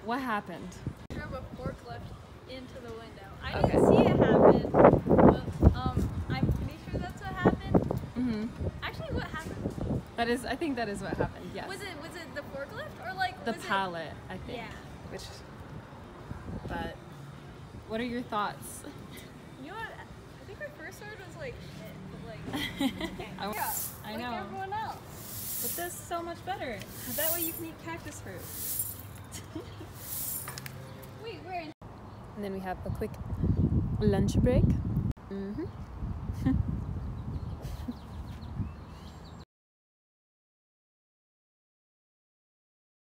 What happened? Drove a forklift into the window. I didn't see it happen, but I'm pretty sure that's what happened. Actually, what happened? I think that is what happened. Yes. Was it the forklift or like the pallet? I think. Yeah. But what are your thoughts? You know what? I think my first word was like shit, but like it's okay. I know. Like everyone else. But this is so much better. That way you can eat cactus fruit. Wait, where? And then we have a quick lunch break.